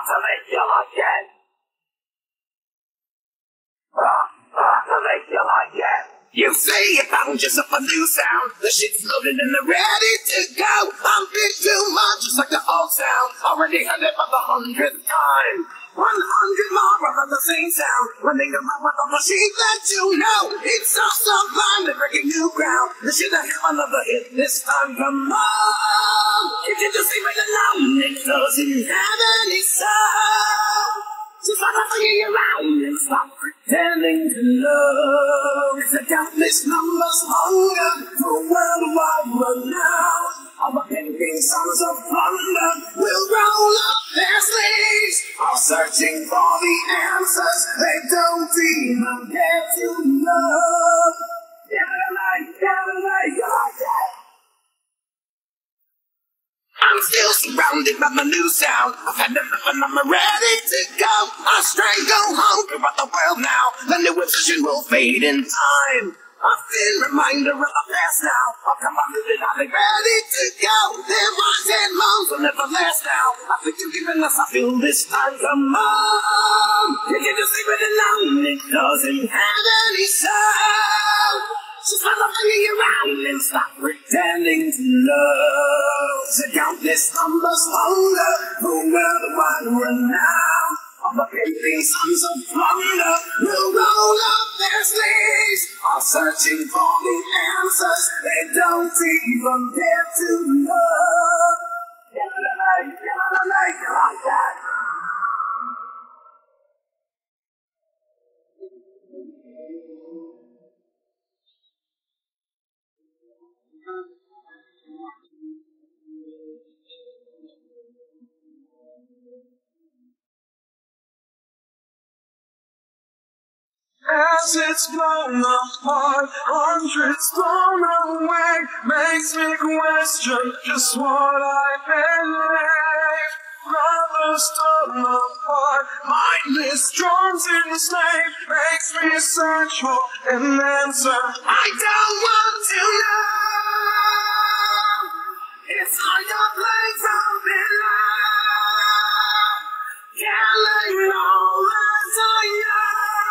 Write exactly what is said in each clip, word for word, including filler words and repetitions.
to make you like it. To make you like it. You say you found yourself a new sound. The shit's loaded and they're ready to go. I'm big too much, just like the old sound. Already heard it for the hundredth time. One hundred more of the same sound. Running around with all the sheep that you know. It's so sublime, they're breaking new ground. This shit I have another hit this time. Come on, if you just leave it alone, it doesn't have any sound. Just let us hear you around and stop pretending to know. The countless numbers hunger for worldwide renown. All the pimping sons of Plunder will roll up their sleeves, all searching for the answers they don't even get to know. Get away, get away, you're dead. I'm still surrounded by the new sound. I've had enough and I'm ready to go. I strangle hunger at the world now. The new obsession will fade in time. A thin reminder of the past now. I'll come on and I'll be ready to go. There was and moans will never last now. I think you've given us a feel this time. Come on, you can just leave it alone. It doesn't have any sound. Just let them hear you around and stop pretending to know. The countless numbers hunger for worldwide renown. All the pimping sons of Plunder will roll up their sleeves, all searching for the answers they don't even get to know. Get away, get away, like that. As it's blown apart, hundreds blown away, makes me question just what I believe. Brothers torn apart, mindless storms enslaved, makes me search for an answer I don't want to know. It's like a place I've been lost, yelling all as I know.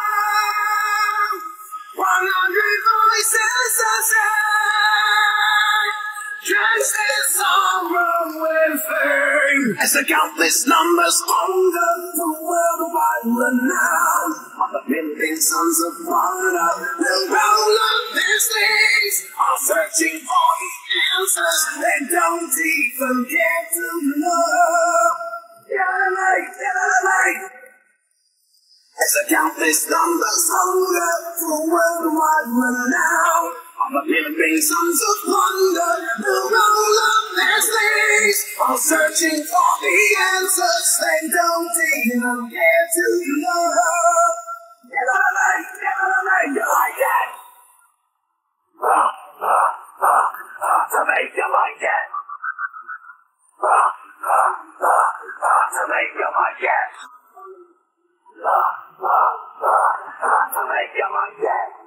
One hundred voices are sang, drenched in sorrow and pain. As the countless numbers hunger for worldwide renown, all the pimping sons of Plunder will roll up their sleeves, all searching for the answers they don't even get to know. Get away, get away. As the countless numbers hunger for worldwide renown, all the pimping sons of Plunder will roll up their sleeves, all searching for the answers they don't even get to know. Get away, get away, you like it. Ah, ah, ah, ah, to make you like it. Ah, ah, ah, ah, to make you like it. Ah, ah, ah, ah, to make you like it.